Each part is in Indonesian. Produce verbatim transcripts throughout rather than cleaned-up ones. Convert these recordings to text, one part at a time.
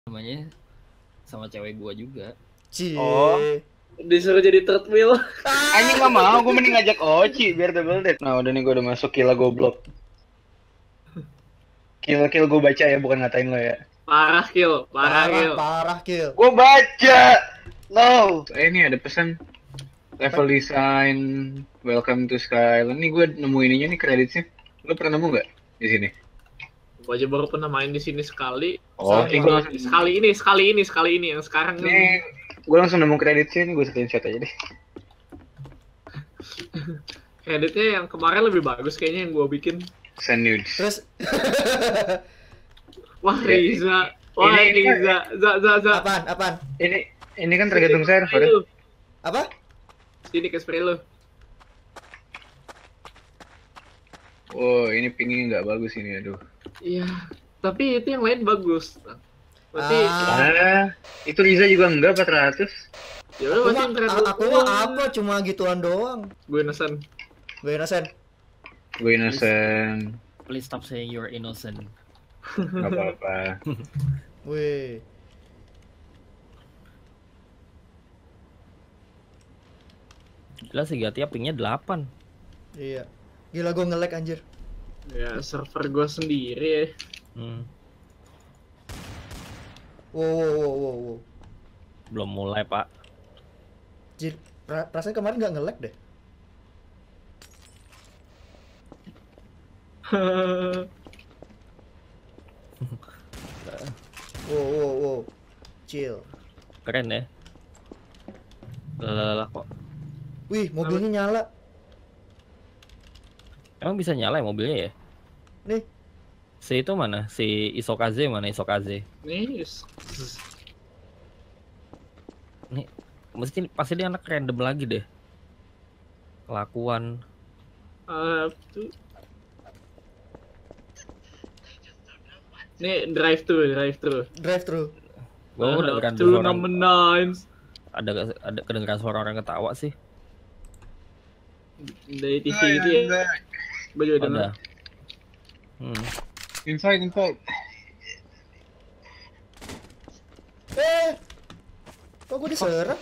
namanya sama cewek gua juga. Cie. Oh. Disuruh jadi third wheel. Anjing nggak mau, gue mending ngajak Oci biar double date. Nah udah nih gue udah masuk kill goblok. Kill kill gue baca ya, bukan ngatain lo ya. Parah kill, parah, Parah, kill. parah kill. Gue baca. No. Eh ini ada pesan. Level design, welcome to Skyland. Ini gue nemu ininya nih kreditnya. Lo pernah nemu nggak di sini? Gue aja baru pernah main di sini sekali. Oh, sekali, ini gua langsung- sekali ini, sekali ini, sekali ini yang sekarang Ini nih. gue langsung nemu kreditnya, ini gue screenshot aja deh. Kreditnya yang kemarin lebih bagus kayaknya yang gue bikin. Send nudes. Terus Wah Riza, wah Ini- ini- Riza, za za za. apaan? Apaan? Ini ini kan tergantung server. Lu. Apa? Sini ke spray lu. Oh ini pingnya nggak bagus ini, aduh. Iya, tapi itu yang lain bagus. Berarti Ah. Ah, itu Riza juga enggak empat ratus. ya udah Aku berarti mah, yang keren a- aku mah apa? Cuma gituan doang. Gue innocent. Gue innocent. Gue innocent. Please stop saying you're innocent. Nggak apa-apa. Wih. Gila sih Gatia pingnya delapan. Iya. Gila gue nge-lag anjir. Ya server gue sendiri ya. Hmm. Wow, wow, wow, wow, wow. Belum mulai pak. Jir, pra- perasaan kemarin nggak nge-lag deh. Wow, wow, wow. Chill. Keren ya. Lelah kok. Wih, mobilnya nyala. Emang bisa nyala ya mobilnya ya? Nih, Si itu mana? Si Isokaze mana? Isokaze. Nih, s- Nih, mesti pasti dia anak random lagi deh. Kelakuan. eh, tuh. Nih drive thru, drive thru. drive thru. Gua udah Drive kedengeran thru suara number nine. ada ada kedengeran suara orang ketawa sih. Dari T V itu ya. Gue juga denger. Ada. Hmm. Inside, inside. Eh, kok gue diserang?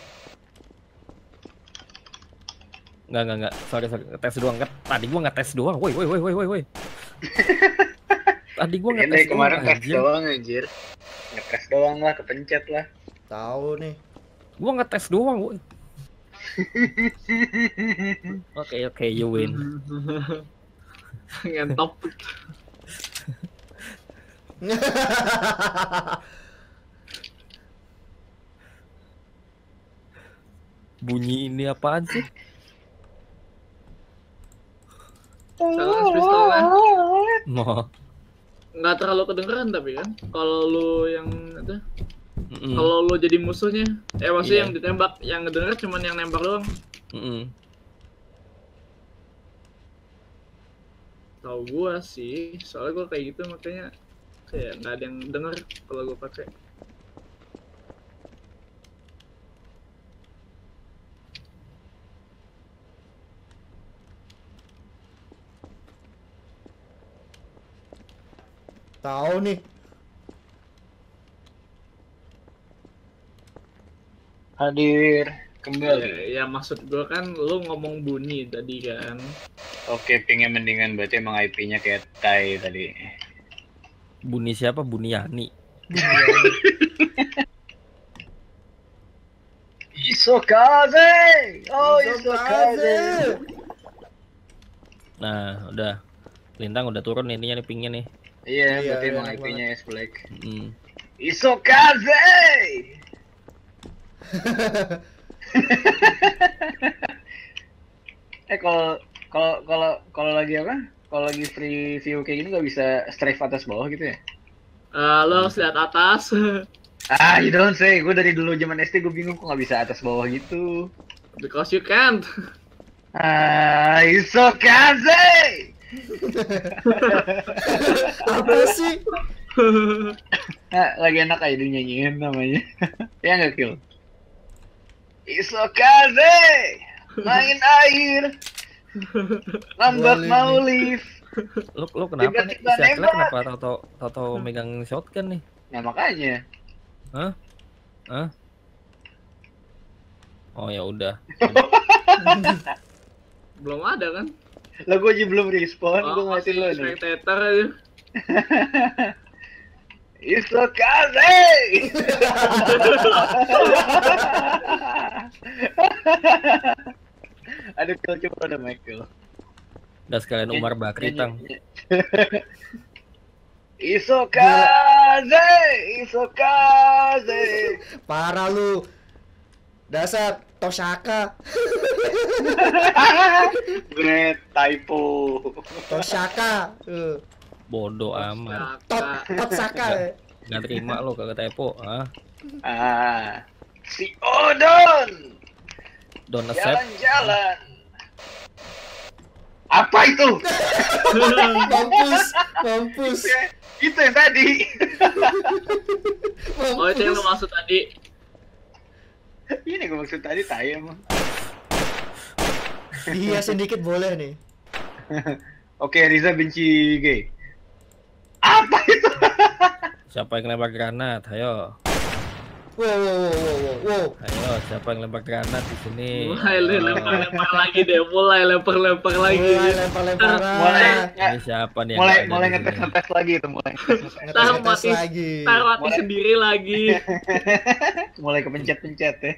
Enggak enggak enggak. Sorry sorry. Tes doang. Nggak- Tadi gua ngetes doang. Woi woi woi woi woi woi. Tadi gua Ini ngetes kemarin doang, tes anjir. doang anjir. Ngetes doang lah, kepencet lah. Tahu nih. Gua ngetes doang, woi. Oke oke, you win. Ngentop. Bunyi ini apaan sih? Salah pistol kan. Mau. Nggak terlalu kedengeran tapi kan. Kalau lu yang itu, Mm-mm. kalau lu jadi musuhnya, eh maksudnya Iya. yang ditembak, yang ngedenger cuman yang nembak doang. Mm-mm. Tahu gua sih, soalnya gua kayak gitu makanya kayak nggak ada yang denger kalau gua pakai. Tahu nih. Hadir Ya, kembali. ya maksud gua kan lu ngomong bunyi tadi kan. Oke, pingnya mendingan berarti emang I P-nya kayak Tai tadi. Bunyi siapa? Buniani. Isokaze! Oh, Isokaze! Isokaze! Nah, udah. Lintang udah turun nih, intinya nih pingnya nih. Iya, Iya, berarti iya, emang enak I P-nya S Black. Mm. Isokaze! eh kalau kalau kalau kalau lagi apa? Kalau lagi free view kayak gini nggak bisa strafe atas bawah gitu ya? Eh, lu harus lihat atas. Ah, you don't say. Gue dari dulu zaman S D gue bingung kok nggak bisa atas bawah gitu. Because you can't. Ah, Isokaze! Apa sih? Nah, lagi enak aja dia nyanyiin namanya. Ya nggak kill. Isokaze! Main air! Lambat Boleh mau nih. live. Lu lu kenapa nih? Tiba-tiba Si Akila nembak. kenapa tato tato megang shotgun nih? Nah makanya. Hah? Hah? Oh ya udah. Belum ada kan? Lah gue aja belum respon, gue Oh, ngeliatin masih lo nih. spectator aja. Isokaze! Aduh, Phil, coba ada mic, Phil. Udah sekalian Umar Bakri tang. Isokaze! Isokaze! Parah lu. Dasar Toshaka. Great typo. Toshaka. Uh. Bodoh amat. Tot Totsaka. Nggak terima lo kagak typo. Ah, Ah, si Odon don't accept. jalan-jalan. Apa itu? Mampus, mampus. Itu yang tadi. Oh, itu yang lu maksud tadi. Ini gue maksud tadi tai emang. Dihiasin dikit boleh nih. Oke, Riza benci gay. Apa itu? Siapa yang lempar granat? Ayo. Wow, wow, wow, wow, wow. Ayo, siapa yang lempar granat di sini? Mulai Ayo. lempar-lempar lagi deh, mulai lempar-lempar lagi. Mulai lempar-lemparan. Mulai Ini siapa nih? yang mulai nggak ada mulai di ngetes sini? ngetes lagi itu mulai. Ngetes Taruh ngetes mati, lagi. taruh mati Mulai. sendiri lagi. mulai kepencet-pencet ya.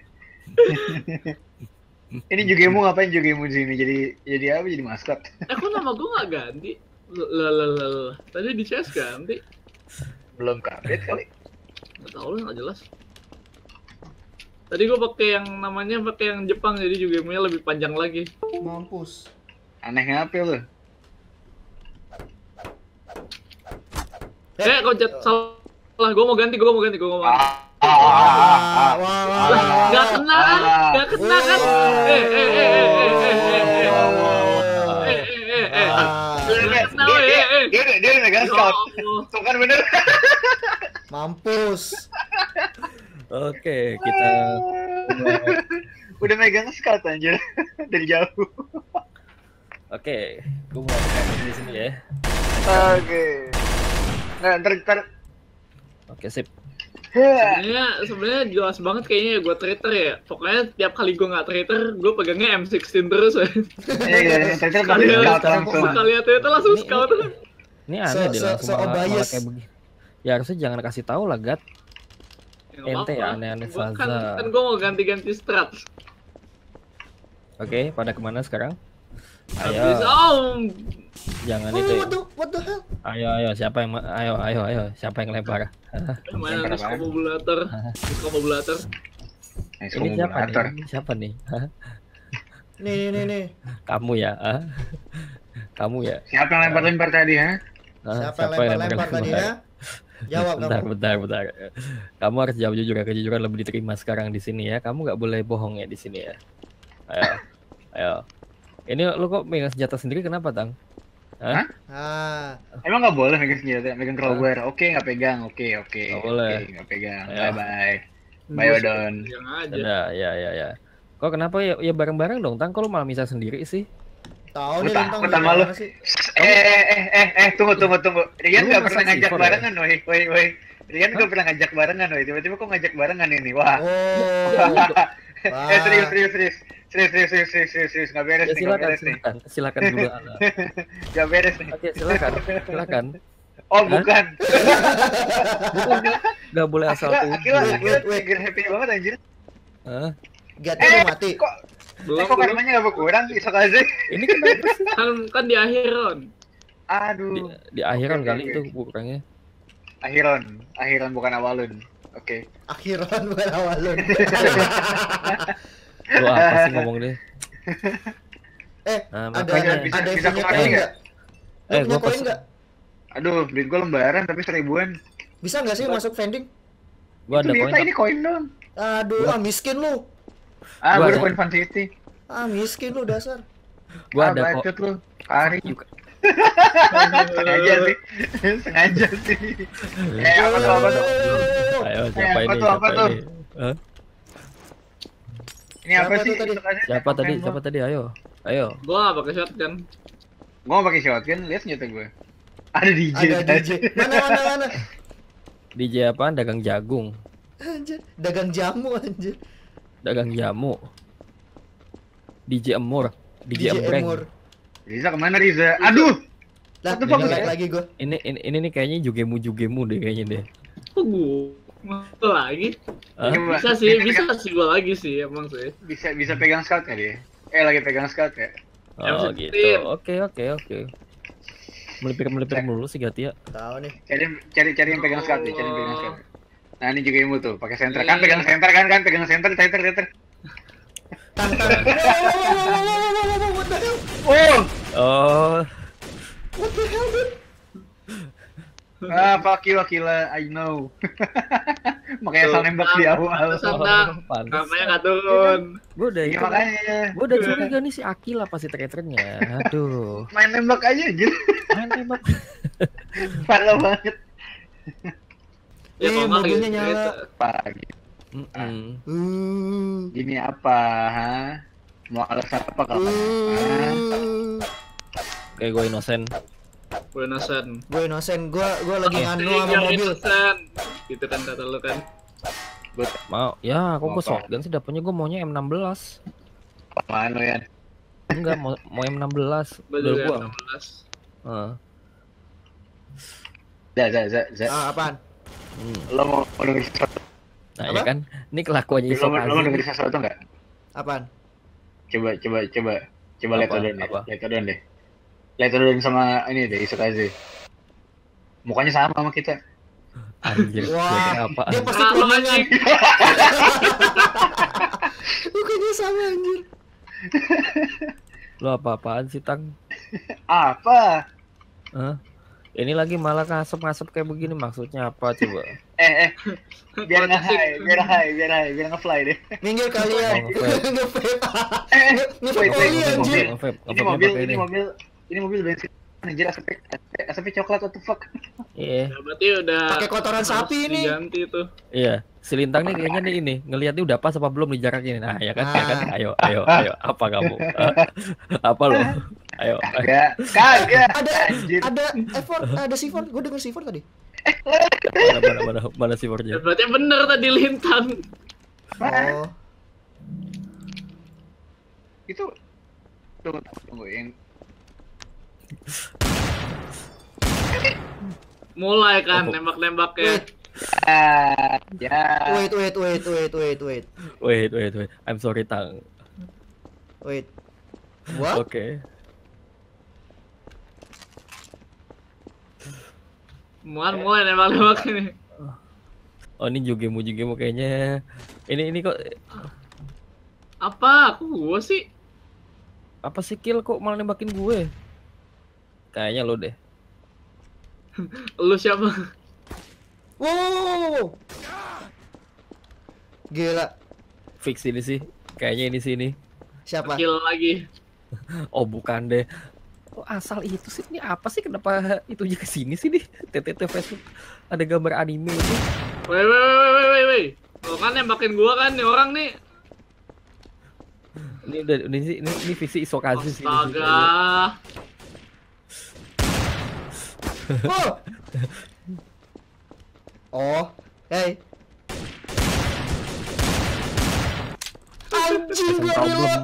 Ini Jugemu ngapain Jugemu di sini? Jadi jadi apa? Jadi maskot. Eh, kok nama gue nggak ganti? Lah, lah, lah, lah. Tadi di C S ganti. Belum update kali. Nggak tahu lah, nggak jelas. Tadi gue pakai yang namanya pakai yang Jepang, jadi juga nya lebih panjang lagi. Mampus. Anehnya apa lu? Eh, kok jat salah. Gue mau ganti, gue mau ganti, gue mau ganti. Ah, ah, ah, ah, Wah, ah. wah, Lah, wah. nggak kena kan? Nggak kena kan? Eh, eh, eh, eh, eh, eh, eh, eh. Eh, eh, eh, eh. Ah, Dia Nggak kena, dia eh, dia eh. dia dia dia megang Ya scout. Allah. Tuh kan bener. mampus. Oke, kita Udah megang scout anjir dari jauh. Oke, gue mulai rekaman di sini ya. Oke. Nah, ntar ntar. Oke, sip. Sebenarnya sebenarnya jelas banget kayaknya ya gue traitor ya. Pokoknya tiap kali gue nggak traitor, gue pegangnya M enam belas terus ya. Iya, iya, ntar ntar Sekali pasti scout sekarang langsung. kok- sekali itu langsung Ini- scout. Ini aneh Se- deh se- langsung se- malah, malah bias. kayak begini. Ya harusnya jangan kasih tahu lah, Gat. Ya, nggak Ente ya, apa-apa. aneh-aneh Gua kan, saja. kan gue mau ganti-ganti strat. Oke, pada kemana sekarang? Habis, Ayo, oh, jangan Oh, itu. what the, what the hell? Ayo, ayo, siapa yang ma- ayo, ayo, ayo, siapa yang lempar? mana Lempar nih apaan? skobulator, skobulator. Nice Ini siapa nih? komulator. Ini siapa nih? Hah? Nih, nih, nih, nih. Kamu ya? Hah? Kamu ya? Siapa yang lempar-lempar tadi, ha? Hah? Siapa yang lempar-lempar tadi ya? Jawab Bentar, kamu. bentar, bentar. Kamu harus jawab jujur ya, kejujuran lebih diterima sekarang di sini ya. Kamu nggak boleh bohong ya di sini ya. Ayo, ayo. Ini lu kok megang senjata sendiri kenapa, Tang? Hah? Ah, Emang nggak boleh megang senjata, megang crowbar. Oke, nggak pegang. Oke, oke. Nggak boleh. Oke, nggak pegang. Ayo. Bye bye. Bye Odon. Yang aja. Ada, ya, ya, ya. Kok kenapa ya, ya bareng-bareng dong, Tang? Kok lu malah misah sendiri sih? tahu Gua nih takut Lintang sama lu. gimana sih? Eh, eh, eh, eh, eh, tunggu, tunggu, tunggu. Rian Lu nggak masa pernah ngajak C four ya? barengan, woi, woi, woi. Rian nggak pernah ngajak barengan, woi. Tiba-tiba kok ngajak barengan ini, wah. Oh. Eh, serius, serius, serius. Serius, serius, serius, serius, serius, serius. Nggak beres Ya nih, nggak silakan, beres nih. silakan, silakan dulu. Ana. Nggak beres nih. Oke, silakan, silakan. Oh, bukan. Gak boleh asal Akila, tuduh. Akila, Wait, Akila wait, wait. trigger happy banget anjir. Hah? Gatnya udah mati. Kok, Belum, eh, kok belum. karmanya nggak berkurang? Isokaze. Ini kenapa sih? Kan kan di akhir Ron. Di, Aduh. di akhiran Oke, kali oke, itu oke. kurangnya. Akhiran, akhiran bukan awalun. Oke. Akhiran bukan awalun. Lu apa sih ngomong deh? eh, Nah, ada makanya. ada ada Bisa punya kemana koin nggak? nggak? Lu Eh, punya gua koin pes- nggak? Aduh, duit gua lembaran tapi seribuan. Bisa nggak sih masuk vending? Gua ada Itu koin. Lita, ini koin dong. Aduh, ah miskin lu. Ah, Gua gua ada ada. koin Fun City. Ah miskin lu dasar. Gua Ah, ada kok. bacot lu. Kari. Juga. Sengaja sih. Sengaja sih. Eh, apa tuh, apa tuh? Ayo, Eh, siapa apa ini? tuh, apa Siapa tuh? ini? Hah? Ini apa Siapa sih? tuh tadi? Isokaze Siapa apa tadi? yang Siapa gua- tadi? Ayo. Ayo. Gua nggak pakai shotgun. Gua mau pakai shotgun, lihat senjata gue. Ada D J. Ada D J. Mana mana mana. D J apaan? Dagang jagung. Anjir, dagang jamu anjir. Dagang jamu. D J Emur, D J Embreng. Emur. Riza kemana Riza? Aduh. Lah, What the ini fuck? nge-lag lagi gua. Ini ini ini nih kayaknya jugemu jugemu deh kayaknya deh. Kok gua lagi? Hah? Coba. Bisa sih, bisa sih gua lagi sih emang sih. Bisa bisa pegang scout ya dia? Eh lagi pegang scout ya? Oh M sixteen. gitu. Oke oke oke. Melipir melipir mulu sih Gatia. Tahu nih. Cari cari cari yang pegang scout deh, cari yang pegang scout. Nah ini juga ilmu tuh, pakai center kan, pegang center kan kan, pegang center, center, center. Tang tang. What the hell? Oh, Oh, What the hell, dude? ah fuck you Akila, I know. Makanya asal nembak di awal. Sandang. pantes. Namanya nggak turun. Gue udah Iya itu. makanya, Gue udah curiga nih si Akil apa si traitornya. Aduh. main nembak aja aja. Main tembak. Parah banget. Ya Eh, kalau nggak mobilnya gitu, nyala. gitu. Pagi. Mm-mm. Uh. Gini apa, ha? Mau alasan apa kamu? Hah? Uh. Kayak gue inosen. Gue innocent. Gue innocent, gue gue lagi nganu Hey, sama you're mobil. innocent. Gitu kan kata lu kan. Mau, ya aku gue Mau apa? shotgun sih dapetnya gue maunya M enam belas. Apaan lo ya? Enggak, mau mau M enam belas. Gue Udah juga gua. enam belas. Heeh. Za, za, za, za. Ah, apaan? Hmm. Lo mau mau dengerin sesuatu? Nah, Apa? ya kan. Ini kelakuannya Lo, mau- lo mau Isokazi. dengerin sesuatu nggak? Apaan? Coba, coba, coba, coba lihat Apa? dulu deh, Apa? lihat dulu deh. Lihat dulu sama ini deh, Isokazi. Mukanya sama sama kita. Anjir, Wah, gua kira apaan? dia pasti Ah, lu perumahan. anjing. Mukanya sama anjir. Lo apa-apaan sih, Tang? Apa? Hah? Ini lagi malah ngasep-ngasep kayak begini maksudnya apa coba? Eh, eh, biar nggak Kotasin. high, biar high, biar high, biar nge-fly deh. Minggir kalian. Oh, nge-vape. Nge-vape. Eh, Nge-vape wait, wait, oli ini anjir. mobil. Nge-vape, Ini nge-vape mobil, pakai ini mobil, ini mobil bensin. Anjir, asapnya, asapnya coklat, what the fuck? Iya, Ya, berarti udah Pakai kotoran harus sapi ini. diganti tuh. iya. Si Lintang nih kayaknya nih ini ngelihatnya udah pas apa belum di jarak ini. Nah, ya kan, ya kan. Ah. Ayo, ayo, ayo. Apa kamu? Hah? Apa lo? Ayo. Kagak, kagak. Ada Anjir. ada effort, ada sifon. Gue denger sifon tadi. Mana mana mana mana si Ya, Forja? berarti bener tadi lintang. Oh. Itu, tunggu, tunggu, yang Mulai kan Oh. nembak-nembaknya. Wait, ah, ya. wait, wait, wait, wait, wait, wait, Wait, wait, wait. I'm sorry, Tang. wait. What? Oke. Muan mulai nembak-nembak ini. Oh, ini jugemu jugemu kayaknya. Ini ini kok Apa? Aku gua sih. apa sih kill kok malah nembakin gue? Kayaknya lo deh. Lu siapa? Wow, wow, wow, wow, wow. Gila. Fix ini sih. Kayaknya ini sini. Siapa? Kill lagi. Oh, bukan deh. Oh, asal itu sih. Ini apa sih? Kenapa itu aja kesini sih nih? T T T Facebook ada gambar anime itu. Woi woi woi woi woi woi. Lo kan nembakin gua kan nih orang nih. Ini udah ini sih ini, ini visi Isokazi sih. ini sih. Astaga. Oh. Oh, hey. Anjing gua Problem. reload.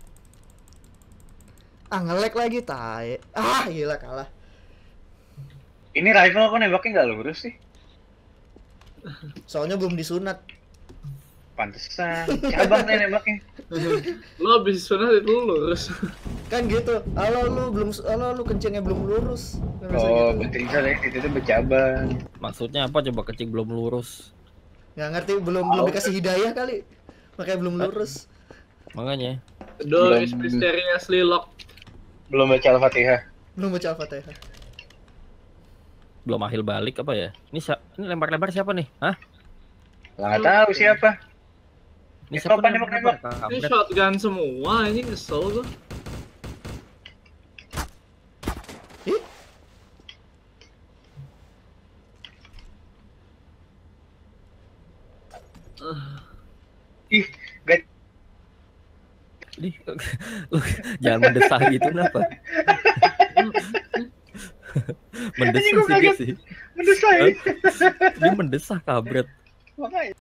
Ah, nge-lag lagi tae. Ah, gila kalah. Ini rifle kok nembaknya nggak lurus sih? Soalnya belum disunat. Pantesan, cabang nih nembaknya. Lo habis sunat itu lurus. Kan gitu. Halo lu belum halo lu kencingnya belum lurus. Kan bisa Oh, gitu. betul deh, itu tuh bercabang. Maksudnya apa coba kencing belum lurus? Nggak ngerti belum belum dikasih hidayah kali. Makanya belum lurus. Makanya The door Belum. is mysteriously locked. Belum baca Al-Fatihah. Belum baca Al-Fatihah. belum ahil balik apa ya? Ini siapa? Ini lempar-lempar siapa nih? Hah? Lah nggak tahu siapa. Ini Eh, siapa kapan nih yang nembak-nembak? lempar? Ini Kampret. shotgun semua, ini kesel gua. Ih, Ih, gak Ih, lu jangan mendesah gitu kenapa? Mendesah Anjing, gua sih dia kaget. sih. mendesai. Dia mendesah kabret. Makanya.